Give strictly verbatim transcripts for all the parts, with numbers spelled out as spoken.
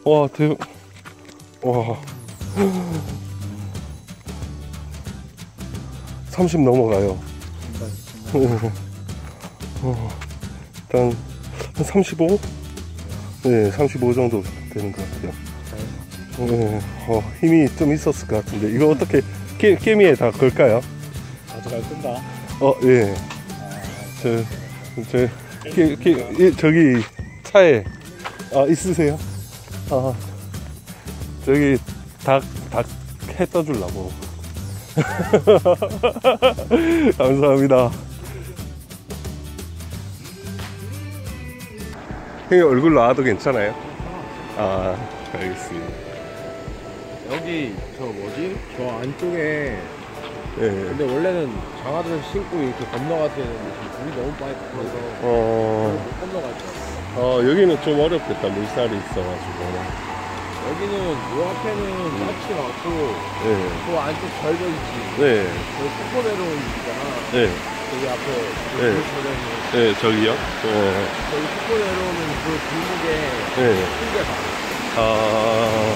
와, 대박. 와. 삼십 넘어가요. 어, 일단 한 삼십오? 네, 삼십오 정도 되는 것 같아요. 네, 어, 힘이 좀 있었을 것 같은데 이거 어떻게 깨, 깨미에 다 걸까요? 아주 잘 끈다. 어, 예. 저, 저, 깨, 깨, 예, 저기 차에 아 있으세요? 아, 저기 닭, 닭 해 떠주려고. 감사합니다. 형님 얼굴 나와도 괜찮아요? 아, 알겠습니다. 여기 저 뭐지? 저 안쪽에 예. 근데 원래는 장화들을 신고 이렇게 건너가야 되는데 물이 너무 많이 들어서 어, 못 건너갈 거야. 어, 여기는 좀 어렵겠다. 물살이 있어가지고. 여기는 요 앞에는 밭이 많고 네. 그 안쪽 절벽 있지. 네. 저기 폭포 내려오는 길이잖아. 네. 저기 앞에 네. 네. 네, 저기요? 네. 저기 폭포 내려오는 그 길목에 네. 큰게 봐. 아.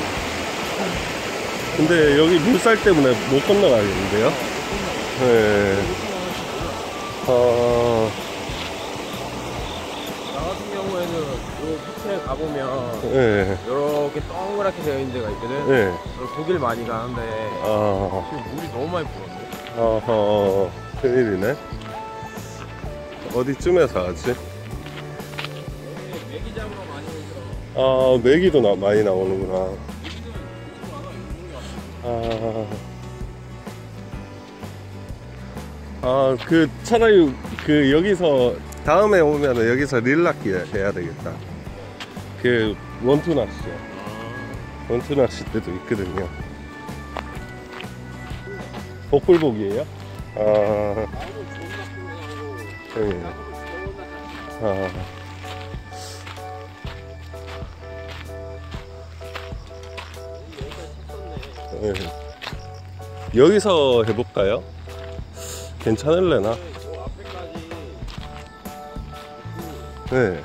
근데 여기 물살 때문에 못 건너가겠는데요? 네. 아. 나 같은 경우에는 요 밑에 가보면 네. 이렇게 동그랗게 되어 있는 데가 있거든. 네. 거길 많이 가는데 아. 지금 물이 너무 많이 불었네. 아하. 큰일이네. 어디쯤에서 하지? 여기 메기 잡으러 많이 오죠. 아, 메기도 나, 많이 나오는구나. 아, 아, 그 차라리 그 여기서 다음에 오면은 여기서 릴락기 해야 되겠다. 그 원투 낚시, 원투 낚시 때도 있거든요. 복불복이에요? 아, 네. 아. 네. 여기서 해볼까요? 괜찮을래나? 네.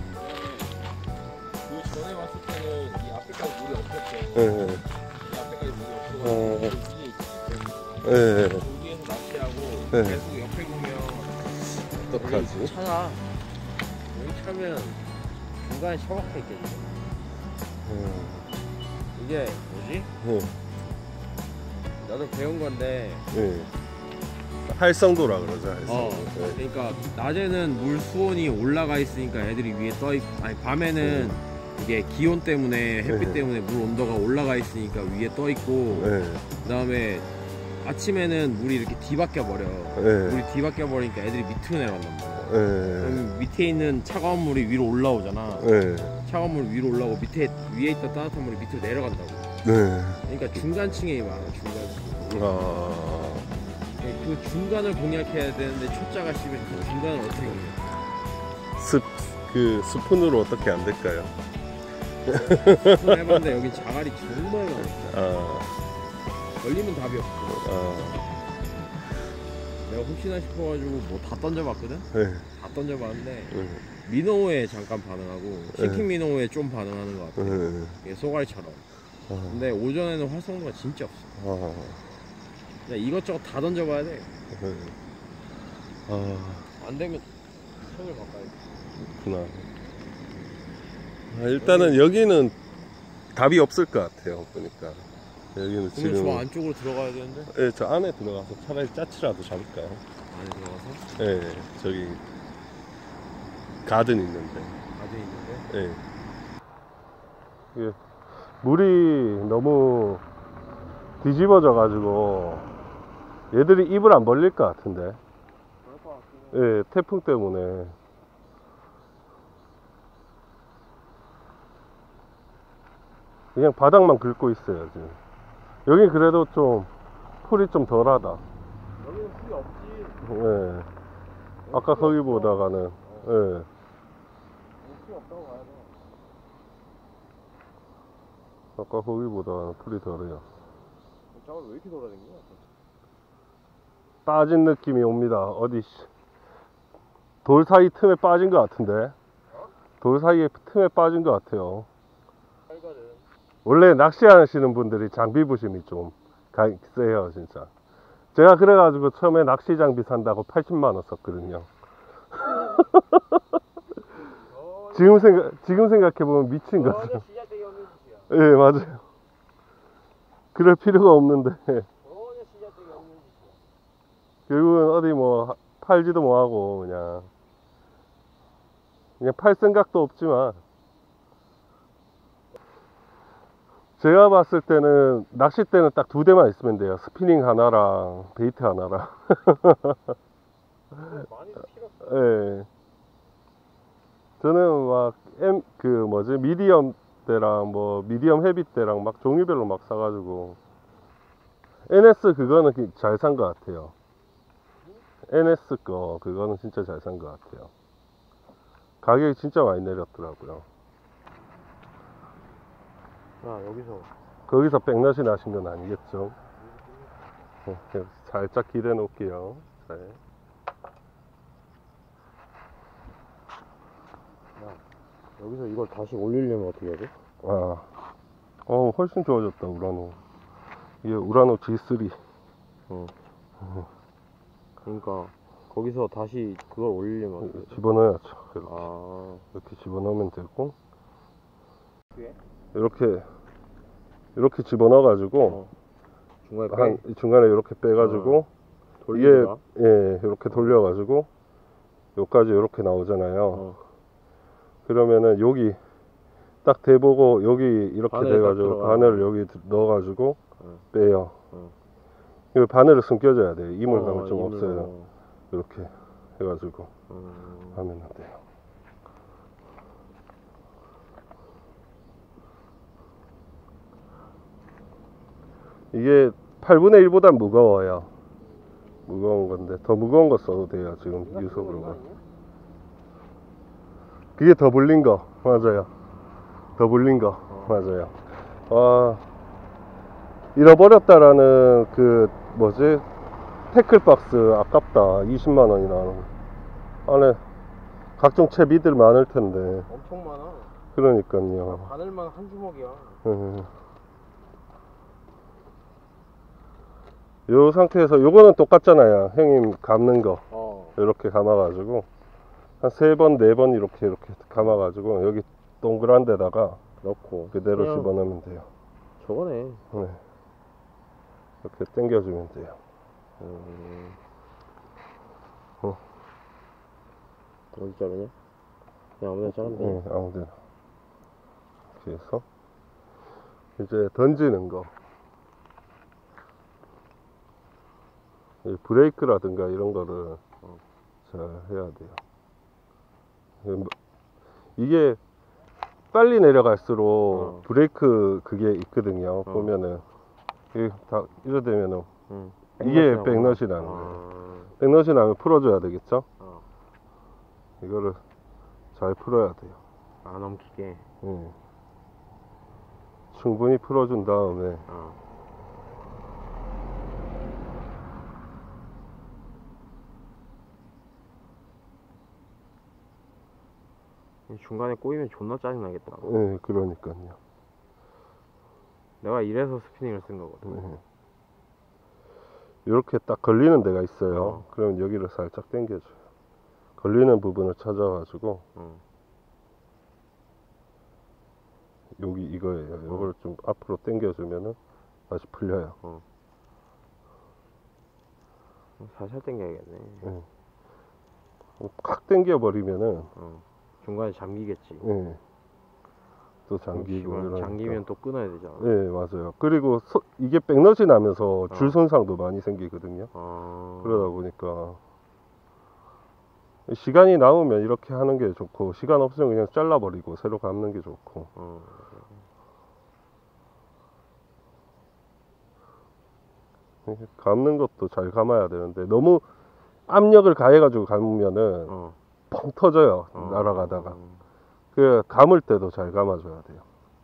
그 전에 왔을 때는 이 앞에까지 물이 없었어. 네. 이 앞에까지 물이 없어. 어. 그 위에 있지. 네. 여기에서 낚시하고 네. 계속 옆에 보면 어떡하지? 차가 여기 차면 중간에 처박혀 있겠지. 음. 이게 뭐지? 네. 나도 배운 건데. 네. 활성도라 그러죠. 활성도. 어. 네. 그러니까 낮에는 물 수온이 올라가 있으니까 애들이 위에 떠 있. 아니 밤에는 이게 기온 때문에 햇빛 네. 때문에 물 온도가 올라가 있으니까 위에 떠 있고. 네. 그다음에 아침에는 물이 이렇게 뒤바뀌어 버려. 네. 물이 뒤바뀌어 버리니까 애들이 밑으로 내려간단 말이야. 네. 그럼 밑에 있는 차가운 물이 위로 올라오잖아. 네. 차가운 물 위로 올라오고 밑에 위에 있던 따뜻한 물이 밑으로 내려간다고. 네. 그러니까 중간층이 많아. 중간층. 아. 그 중간을 공략해야 되는데 초짜가 씹으면 그 중간을 어떻게 공략해? 스, 그 스푼으로 어떻게 안 될까요? 스푼 해봤는데 여기 자갈이 정말 많아. 아. 걸리면 답이 없어. 아. 내가 혹시나 싶어가지고 뭐 다 던져봤거든? 네. 다 던져봤는데 네. 민어호에 잠깐 반응하고 네. 싱킹 민어호에 좀 반응하는 것 같아. 네. 이게 쏘가리처럼. 아. 근데 오전에는 활성도가 진짜 없어. 아. 야, 이것저것 다 던져봐야 돼. 네. 아. 안 되면 손을 바꿔야 돼. 그렇구나. 아, 일단은 여기는 답이 없을 것 같아요. 보니까 여기는 그러면 지금. 저 안쪽으로 들어가야 되는데? 예, 저 안에 들어가서 차라리 짜치라도 잡을까요? 안에 들어가서? 예, 저기 가든 있는데. 가든 있는데? 예. 이게 물이 너무 뒤집어져 가지고 얘들이 입을 안 벌릴 것 같은데. 그럴 것 같긴 해. 예, 태풍 때문에. 그냥 바닥만 긁고 있어요 지금. 여긴 그래도 좀 풀이 좀 덜하다. 여기는 풀이 없지. 예. 아까 거기 보다가는. 예. 풀이 없다고 가야 돼. 아까 거기 보다가는 풀이 덜해요. 저걸 왜 이렇게 돌아다니는 거야? 빠진 느낌이 옵니다. 어디 돌 사이 틈에 빠진 것 같은데. 돌 사이에 틈에 빠진 것 같아요. 빨간 있거든. 원래 낚시하시는 분들이 장비 부심이 좀 가, 세요 진짜. 제가 그래가지고 처음에 낚시 장비 산다고 팔십만 원 썼거든요. 지금 생각 지금 생각해보면 미친 거죠. 시작되기 없는 짓이야. 예, 네, 맞아요. 그럴 필요가 없는데 전혀 시작되기 없는 짓이야. 결국은 어디 뭐 팔지도 뭐하고 그냥 그냥 팔 생각도 없지만, 제가 봤을 때는 낚싯대는 딱 두 대만 있으면 돼요. 스피닝 하나랑 베이트 하나랑. 많이 필요 없어. 예. 저는 막 M 그 뭐지 미디엄 대랑 뭐 미디엄 헤비 대랑 막 종류별로 막 사가지고, 엔에스 그거는 잘 산 것 같아요. 엔에스 거 그거는 진짜 잘 산 것 같아요. 가격이 진짜 많이 내렸더라고요. 아, 여기서 거기서 백넛이 나신 건 아니겠죠? 네, 살짝 기대 놓을게요. 네. 여기서 이걸 다시 올리려면 어떻게 해야 돼? 아, 어 훨씬 좋아졌다 우라노. 이게 우라노 지 쓰리. 어. 그러니까 거기서 다시 그걸 올리려면 어떻게 해야 돼? 집어넣어야죠. 이렇게, 아, 이렇게 집어넣으면 되고, 왜? 이렇게 이렇게 집어넣어 가지고 어. 중간에 빼? 한 중간에 이렇게 빼가지고 이게 돌리다가? 예 이렇게 돌려가지고 여기까지 이렇게 나오잖아요. 어. 그러면은 여기 딱 대보고 여기 이렇게 바늘에 딱 돼가지고 들어가는 바늘을 여기 넣어가지고 어. 빼요. 어. 이 바늘을 숨겨줘야 돼요. 이물감을 어, 좀 이물감. 없어요. 이렇게 해가지고 음. 하면 돼요. 이게 팔분의 일보단 무거워요. 무거운 건데 더 무거운 거 써도 돼요. 지금 유속으로가. 그게 더 불린 거 맞아요. 더 불린 거 어. 맞아요. 아, 잃어버렸다라는 그 뭐지 태클박스 아깝다. 이십만 원이나 하는. 안에 각종 채비들 많을 텐데. 엄청 많아. 그러니까요. 바늘만 한 주먹이야. 음. 요 상태에서 요거는 똑같잖아요. 형님 감는 거 어. 이렇게 감아가지고 한 세 번 네 번 이렇게 이렇게 감아가지고 여기 동그란 데다가 넣고 그대로 그냥 집어넣으면 돼요. 저거네. 네. 이렇게 당겨주면 돼요. 음. 어. 어디 자르냐? 그냥 아무데나 자르면 돼. 네, 아무데나. 이렇게 해서 이제 던지는 거. 이 브레이크라든가 이런 거를 어. 잘 해야 돼요. 이게 빨리 내려갈수록 어. 브레이크 그게 있거든요. 어. 보면은 이게 다 이래 되면은 응. 이게 백넛이 백넛이 나오구나. 나는 거예요. 아. 백넛이 나면 풀어줘야 되겠죠? 어. 이거를 잘 풀어야 돼요. 안 엉키게. 예. 충분히 풀어준 다음에 어. 중간에 꼬이면 존나 짜증나겠다. 예, 그러니까요. 내가 이래서 스피닝을 쓴 거거든. 예. 이렇게 딱 걸리는 데가 있어요. 어. 그럼 여기를 살짝 당겨줘요. 걸리는 부분을 찾아가지고 어. 여기 이거예요. 이걸 좀 앞으로 당겨주면은 다시 풀려요. 어. 살살 당겨야겠네. 예. 칵 당겨버리면은 어. 중간에 잠기겠지. 예. 또 잠기고 잠기면, 이러니까. 잠기면 또 끊어야 되잖아. 예, 맞아요. 그리고 소, 이게 백넛이 나면서 줄 어. 손상도 많이 생기거든요. 어. 그러다 보니까 시간이 남으면 이렇게 하는 게 좋고, 시간 없으면 그냥 잘라버리고 새로 감는 게 좋고. 어. 감는 것도 잘 감아야 되는데 너무 압력을 가해가지고 감으면은 어. 펑 터져요. 어. 날아가다가. 어. 그 감을 때도 잘 감아줘야 돼요.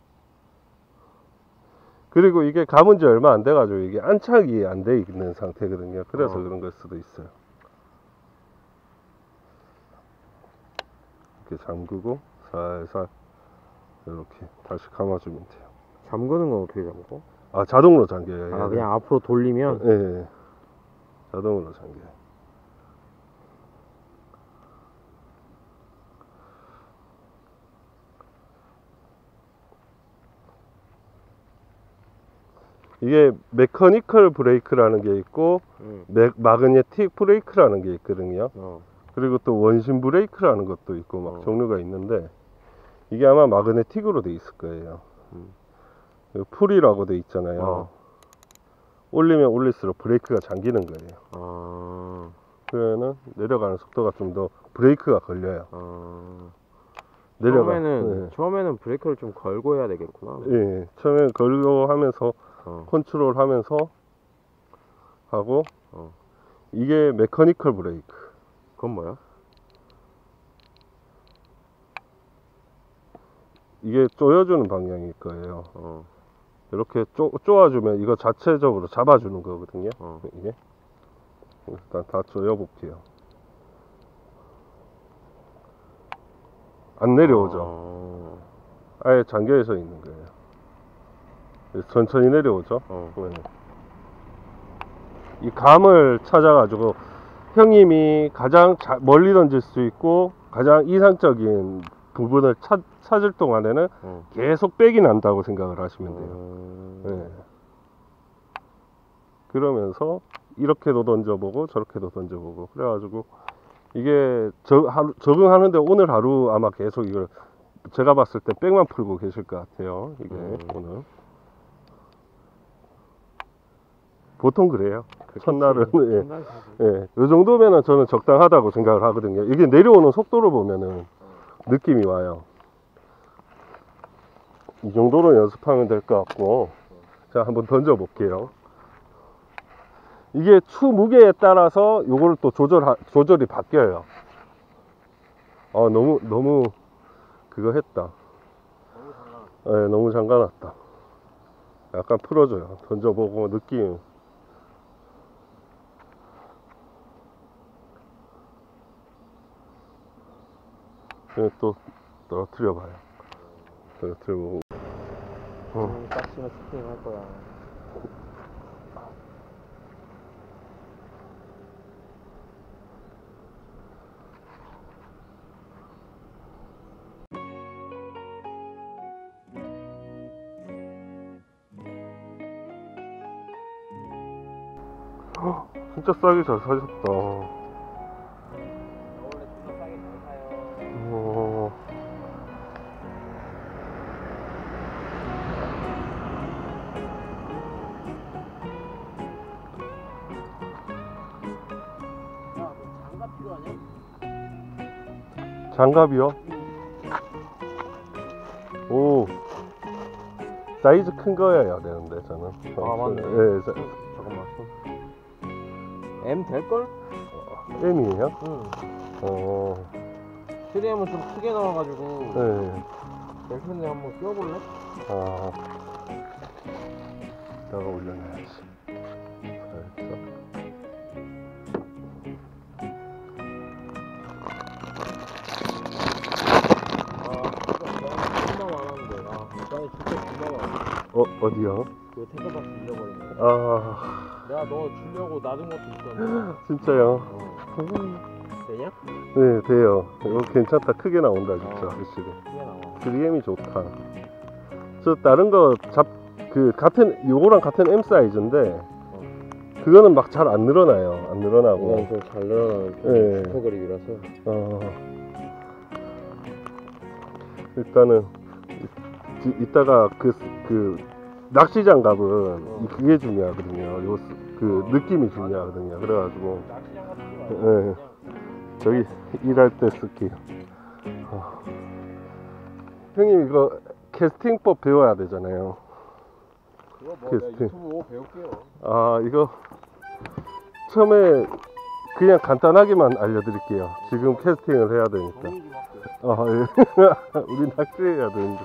그리고 이게 감은 지 얼마 안 돼가지고 이게 안착이 안 돼 있는 상태거든요. 그래서 어. 그런 걸 수도 있어요. 이렇게 잠그고 살살 이렇게 다시 감아주면 돼요. 잠그는 건 어떻게 잠궈? 아 자동으로 잠겨요. 아 그냥 앞으로 돌리면? 예, 예. 자동으로 잠겨요. 이게 메커니컬 브레이크라는 게 있고 응. 매, 마그네틱 브레이크라는 게 있거든요. 어. 그리고 또 원심 브레이크라는 것도 있고 막 어. 종류가 있는데 이게 아마 마그네틱으로 돼 있을 거예요. 음. 풀이라고 돼 있잖아요. 어. 올리면 올릴수록 브레이크가 잠기는 거예요. 아. 그러면 내려가는 속도가 좀 더 브레이크가 걸려요. 아. 내려가. 처음에는 네. 처음에는 브레이크를 좀 걸고 해야 되겠구나. 예, 처음에 걸고 하면서 어. 컨트롤 하면서 하고 어. 이게 메커니컬 브레이크. 그건 뭐야? 이게 조여주는 방향일 거예요. 어. 이렇게 쪼, 쪼아주면 이거 자체적으로 잡아주는 거거든요. 어. 이게 일단 다 조여볼게요. 안 내려오죠. 어. 아예 잠겨져 있는 거예요. 천천히 내려오죠. 어. 네. 이 감을 찾아가지고 형님이 가장 자, 멀리 던질 수 있고 가장 이상적인 부분을 찾, 찾을 동안에는 어. 계속 백이 난다고 생각을 하시면 돼요. 어. 네. 그러면서 이렇게도 던져보고 저렇게도 던져보고 그래가지고 이게 저, 하루, 적응하는데 오늘 하루 아마 계속 이걸 제가 봤을 때 백만 풀고 계실 것 같아요. 이게 음. 오늘 보통 그래요. 첫날은 예, 예, 이 정도면은 저는 적당하다고 생각을 하거든요. 이게 내려오는 속도를 보면은 느낌이 와요. 이 정도로 연습하면 될 것 같고, 자 한번 던져 볼게요. 이게 추 무게에 따라서 요거를 또 조절 조절이 바뀌어요. 아 너무 너무 그거 했다. 예, 네, 너무 잠가놨다. 약간 풀어줘요. 던져보고 느낌. 또 떨어뜨려봐요. 떨어뜨려보고. 어. 빡치면 스팅 할 거야. 진짜 싸게 잘 사셨다. 원래 진짜 싸게 잘 사요. 어. 야, 너 장갑 필요하냐? 장갑이요? 오. 사이즈 큰 거여야 되는데 저는. 아, 맞네. 예, 자, 잠깐만. M 될걸? M이에요? 응. 어. 쓰리 M은 좀 크게 나와가지고 네. 될 텐데 한번 끼워볼래? 아. 이따가 올려놔야지. 살짝. 어, 어디요? 그 텐트박스 잃어버린 거. 아, 내가 너 주려고 놔둔 것도 있었는데. 진짜요? 어. 되냐? 네, 돼요. 이거 괜찮다. 크게 나온다, 진짜. 어. 확실히. 크게 나와. 쓰리 엠이 좋다. 저 다른 거 잡, 그, 같은, 요거랑 같은 M 사이즈인데, 그거는 막 잘 안 늘어나요. 안 늘어나고. 이건 좀 잘 늘어나는 네. 슈퍼 그립이라서. 어. 일단은, 이, 이따가 그, 그, 낚시 장갑은 어. 그게 중요하거든요. 요, 그, 어. 느낌이 중요하거든요. 그래가지고. 낚시장 같은 거 네. 말고 저기 일할 때 쓸게요. 어. 형님 이거 캐스팅법 배워야 되잖아요. 그거 뭐 캐스팅. 내가 유튜브 보고 배울게요. 아 이거 처음에 그냥 간단하게만 알려드릴게요. 지금 캐스팅을 해야 되니까. 정리 좀 할게요. 아 예. 우리 낚시해야 되는데.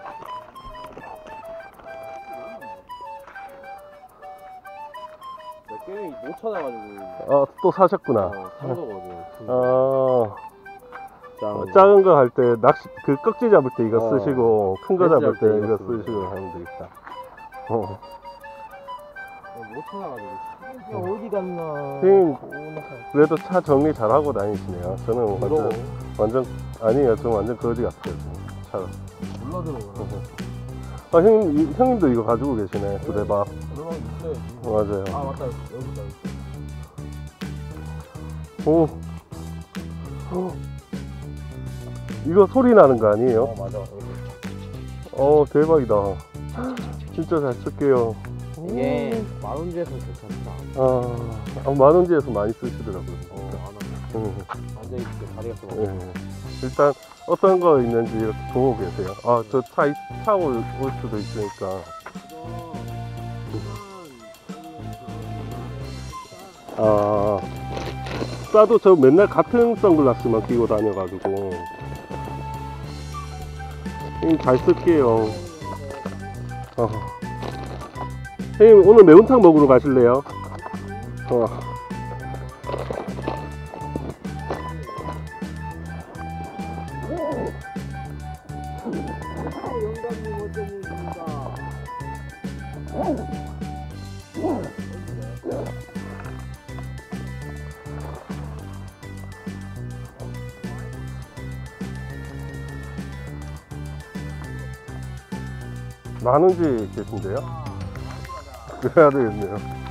내 게임이 못 찾아가지고. 아 또 사셨구나. 어, 산 거거든. 아 작은 어, 거. 작은 거 할 때 낚시 그 꺽지 잡을 때 이거 어. 쓰시고 큰 거 렌즈 잡을 할 때 때 이거 이거 쓰고. 쓰시고 하면 되겠다. 어. 못 찾아가지고. 어디 갔나? 형님 그래도 차 정리 잘하고 다니시네요. 저는 완전 완전 아니에요. 저는 완전 거지 같아요. 차. 몰라 들어가. 아 형님 이- 형님도 이거 가지고 계시네. 두대박. 들어가 있어야지. 맞아요. 아 맞다 여기 있다. 오. 어. 이거 소리 나는 거 아니에요? 어 맞아. 여기. 어 대박이다. 진짜 잘 쓸게요. 이게 만원지에서 괜찮다. 아, 아 만원지에서 많이 쓰시더라고요. 어, 안 하네. 응. 앉아있을 때 다리가 좀 예. 일단 어떤 거 있는지 이렇게 보고 계세요. 아, 저 차 차 올, 올 수도 있으니까. 아, 싸도 저 맨날 같은 선글라스만 끼고 다녀가지고. 형님 잘 쓸게요. 어. 형님 오늘 매운탕 먹으러 가실래요? 어. 영감님 어쩐 일입니까? 만원지 계신데요? 그래야 되겠네요.